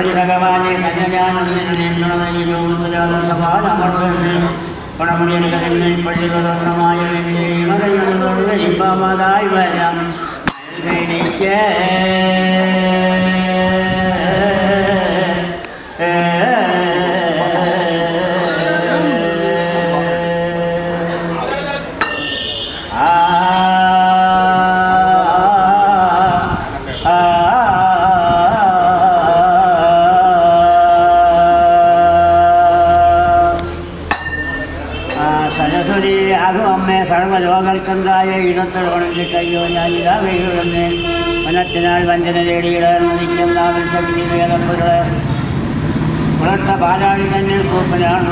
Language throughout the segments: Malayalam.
പണമടി ഭഗവാനെ പണമണിയെടുക്കുന്ന പള്ളി തുറന്നമായ ഇമ്പമതായി വരാം എനിക്ക് സർവലോകൽക്കന്തായ ഇടത്തോടെ കയ്യോ ഞാനിതാ വെയിലുടന്ന് മനത്തിനാൽ വഞ്ചന തേടിയിടുന്നതിക്കുന്നാവിൽ ശക്തി വേദപ്പുകളെ പുറത്ത പാലാഴി തന്നെ കൂപ്പനാണ്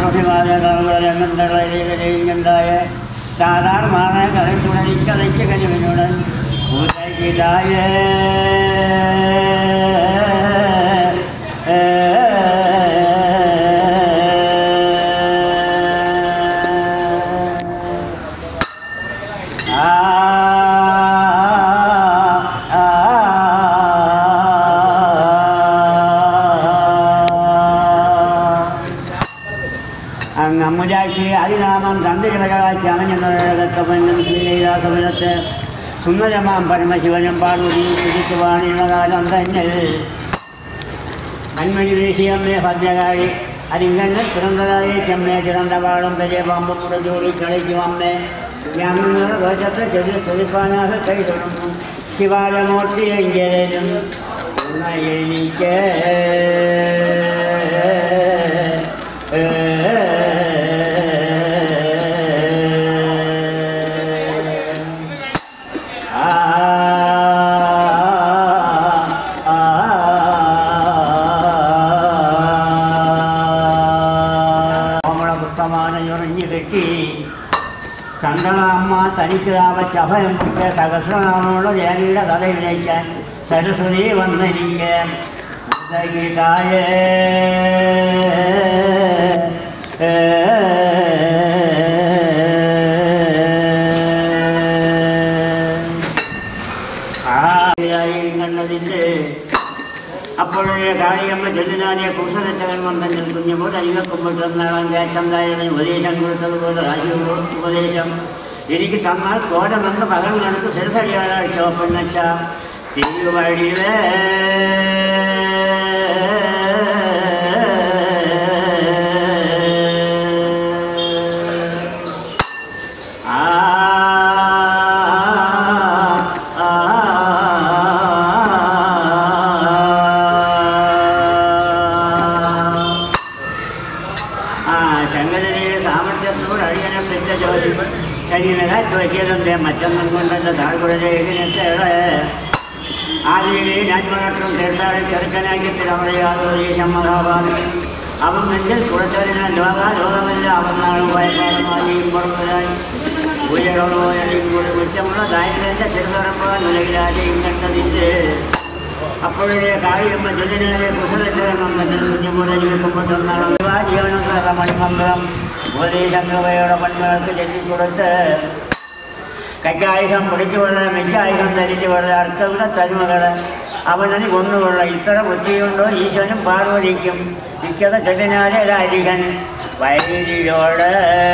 റോഹിമാതായ സാധാരണ കളിച്ചുടനിക്കതയ്ക്ക് കഴിവിനുടൻ പൂജായ അമ്മുജാഴ്ച അതിനാമം തന്ത്രികളാഴ്ച അമഞ്ഞത്തെ സുന്ദരമാം പരമശിവനം പാർവതി കുതിക്കുവാനുള്ള കാലം തന്നെ മൺമണി ദേശീയമ്മേ ഭദ്രകാരി അതിങ്ങനെ പിറന്നതായി ചെമ്മേ ചിറந்த വാളും പെരിയ പാമ്പും കൂടെ ജോലി കളിക്കും അമ്മേ ഞങ്ങൾ ദേശത്തെ ചെറിയ ചെറുപ്പാനാக കൈ തൊടുന്നു ശിവാലമൂർത്തി എങ്കിലും എനിക്ക് ചന്ദ്രനാമ്മ തനിക്ക് ആവച്ച അഭയം കിട്ടിയ സഹസ്രനാമമുള്ള ദേവിയുടെ കഥ വിനയിക്കാൻ സരസ്വതി വന്നെനിക്ക് ഗീതായ കണ്ടതിൻ്റെ അപ്പോഴേ കാളിയമ്മ ചെല്ലിനാടിയ കുശലച്ചകൻ വന്നെങ്കിൽ കുഞ്ഞുപോലെ അരികക്കുമ്പോഴെന്നാണ് കേട്ടന്തായാലും ഉപദേശം കൊടുത്തതുപോലെ രാജ്യവും ഉപദേശം എനിക്ക് തന്നാൽ കോടമെന്ന് പകൽ നിനക്ക് ശിരസടിയാഴ്ച പെണ്ണച്ച തിരുവഴിവേ ശരീരത്തെ മറ്റൊന്നും കൊണ്ടല്ല താഴ്കുഴലേക്ക് ആദ്യമേ ഞാൻ വളർത്തും തീർത്ഥാട ചെറുക്കനാക്കി തിരമറിയാതെ മഹാഭാവി അവൻ നെഞ്ചിൽ കുറച്ചതിനാൽ ലോകമില്ല അവൻ നാളും വയനാടുമായി പുറത്തുരായി ഉയരോടുപോയാലും കൂടി കുറ്റമുള്ള ദാരിദ്ര്യത്തെ ചെറുതറപ്പാൻ നിലവിലാരെയും കണ്ടതിൻ്റെ അപ്പോഴേ കാളിയമ്മ ചെല്ലിനാലെ കുശലച്ചരങ്ങമ്മത്തിൽ കുഞ്ഞുമുടെ ജീവിക്കുമ്പോഴൊന്നാണ് ജീവനൊക്കെ മണിമംഗളം ഉപദേശങ്ങളുടെ പൺമകൾക്ക് ചെല്ലിക്കൊടുത്ത് കൈക്കായുധം മുടിച്ചുകൊള്ള മെച്ചായുധം ധരിച്ചുകൊള്ള അർത്ഥമുള്ള തരുമകള് അവനന് കൊന്നുകൊള്ള ഇത്ര ബുദ്ധിയുണ്ടോ ഈശ്വരനും പാർവതിക്കും ഇക്കത ചെല്ലിനാലെ രാരികൻ വൈദ്യോട്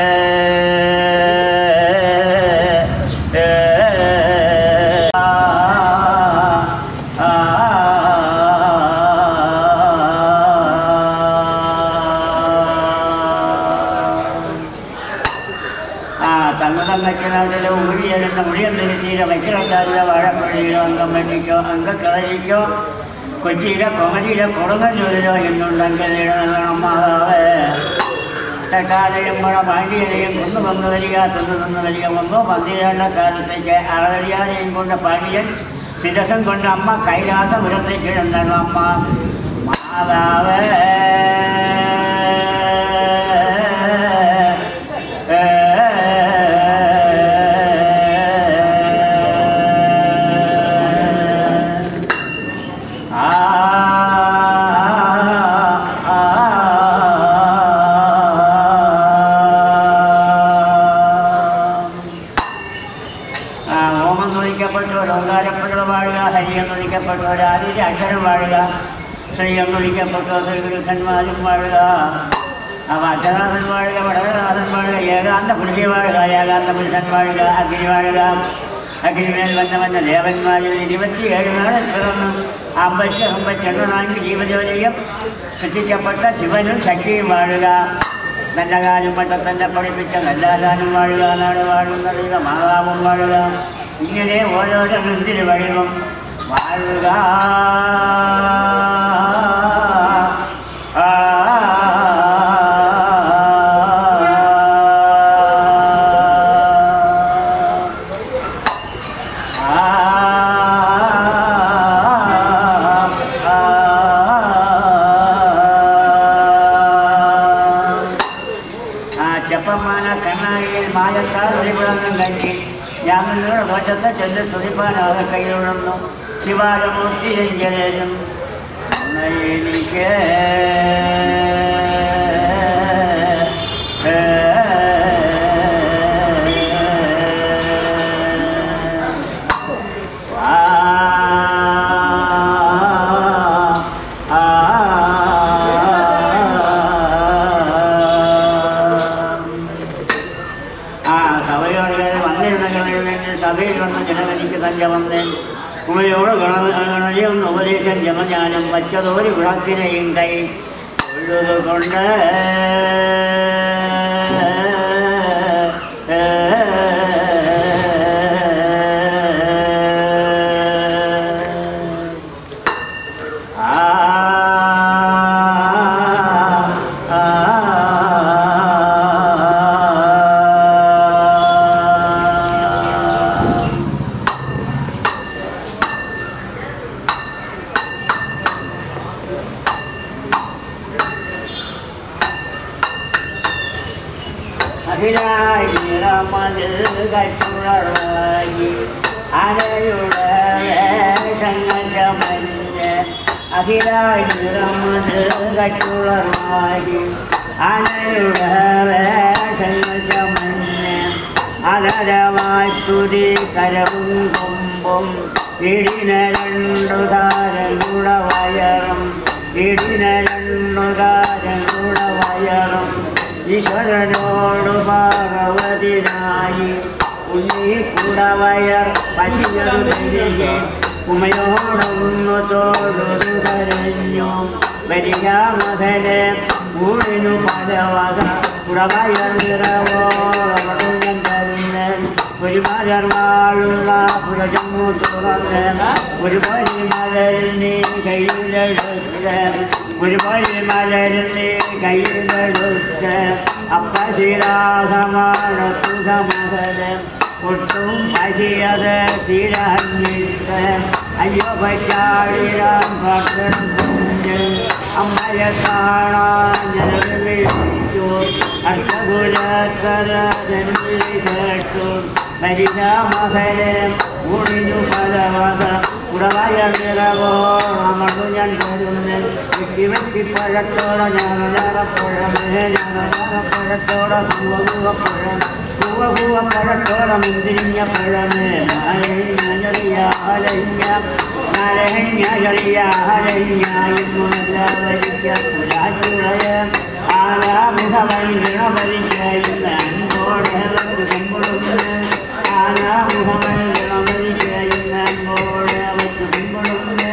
തങ്ങതങ്ങച്ചനാട്ടിലെ ഊഴിയെന്ന മുടിയം തിരുത്തിയിലെ വൈക്കലത്താരിലെ വാഴപ്പള്ളിയിലോ അങ്കമ്മണിക്കോ അങ്കക്കളരിക്കോ കൊച്ചിയിലെ കൊമരിയിലെ കൊടുങ്ങല്ലൂരിലോ എന്നുണ്ടെങ്കിൽ മാതാവ് തക്കാലയും മുഴ പാണ്ഡ്യനെയും കൊന്നു വരിക തിന്നു വരിക ഒന്നോ പന്തിരേണ്ട കാലത്തേക്ക് അളവരിയാതെയും കൊണ്ട് പാണ്ഡ്യൻ ശിരസം കൊണ്ട് അമ്മ കൈലാസപുരത്തേക്ക് കിടന്നു അമ്മ മാതാവ് ശ്രീ അന്നുവിളിക്കപ്പെട്ട ശ്രീഗുരുക്കന്മാരും വാഴുക. അച്ഛനാഥൻ വാഴുക, വടകനാഥൻ വാഴുക, ഏകാന്ത പുരുഷി വാഴുക, ഏകാന്ത പുരുഷൻ വാഴുക, അഗ്നി വാഴുക. അഗ്നിമേൽ വന്ന ദേവന്മാരിൽ 27 നാളിൽ പിറന്നു 50 ജീവജോലിയും സൃഷ്ടിക്കപ്പെട്ട ശിവനും ശക്തിയും വാഴുക. നല്ല കാലം പട്ടത്തന്നെ പഠിപ്പിച്ച നല്ലാതാനും വാഴുക. നാട് വാഴുന്ന ദൈവ മാതാവും വാഴുക. ഇങ്ങനെ ഓരോരോ മുന്തിരി വഴിവും വാഴുക. ചെപ്പമാന കണ്ണാടിയിൽ മായക്കാർ ഒളിവിളങ്ങും കണ്ടി ഞാമിനോട് ദോഷത്തെ ചെന്ന് തുടിപ്പാനാകെ കയ്യിലുണർന്നു. ശിവാലമൂർത്തി എങ്കിലും എനിക്ക് സഭയിൽ വന്ന ജനമെനിക്ക് തഞ്ചമന്നേ കുമയോട് ഗണനയൊന്ന് ഉപദേശം ജമஞாനം വച്ചതോരി വിളക്കിനെയും കൈ ഉള്ളതുകൊണ്ട് അഖിലായി നിറമതിൽ കറ്റുളറായി അരയുടെ വേഷമഞ്ഞ് അഖിലായി നിറമതിൽ കറ്റുളറായി അരയുടെ വേഷമഞ്ഞ് അലരമായി തുതി കരവും കൊമ്പും ഇടിന 2 താരങ്ങളുടെ വയറും ഇടിന 2 താരങ്ങളുടെ വയറും ഈശ്വരനോട് പാർവതിനായി ഉണ്ണിക്കുടവയർ പശിയെ ഉമയോടൊന്നു തോടുതു കരഞ്ഞു വരിക മകനെ ഊഴിനു പലവക കുടവയർ നിറവോടു തരുന്ന ഒരു മലർവാളുള്ള പുരജമു തുറന്ന് ഒരു പരിമലരിൽ നീ കയ്യിലെടുത്ത് ഒരു പരിമലരിൽ നീ കയ്യിലെടുത്ത് അപ്പശിരാസമാണ് സുഖമകരം ഒട്ടും പശിയത് തിരഞ്ഞിട്ട് അയ്യോ പച്ചാടിരാൻ ഭക്ഷണം കൊണ്ട് അമ്മയെ കാണാൻ ജനങ്ങൾ വിളിച്ചു അർത്ഥകുലക്കര ജന്മിളി കേട്ടു മരിച്ച മകനെ ഊണിനു പലവക കുടവയർ നിറവോ അമർന്നു ഞാൻ തരുന്ന വെട്ടിപ്പഴത്തോടെ ഞാനപ്പഴമേ ഞാനപ്പഴത്തോടെ പൂവപ്പഴത്തോടെ മുന്തിരിഞ്ഞ പഴമേ നാരങ്ങ ആനാമുഖമൈ ഗണപതിക്കുന്ന അൻപോടെ ആനാമുഖമൈ ഗണപതിക്കുന്ന അൻപോടെ അവർക്ക് പിന്തുടർന്ന്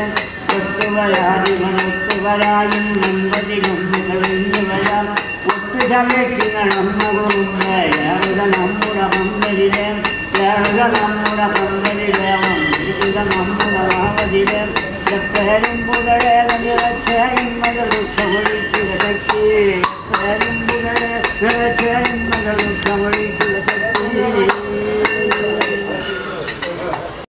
ഒത്തുവരായും നമ്പതി ഗുണ്ടുകൾ വരാം ഒത്തുചലയ്ക്കുന്ന നമ്മകുണ്ട് ഏറുക നമ്മുടെ പന്തലിലെ ഏറുക നമ്മുടെ പന്തലിലെ നമ്മുടെ ഭാവതിലെ എപ്പോഴും പുതഴേ നിറച്ച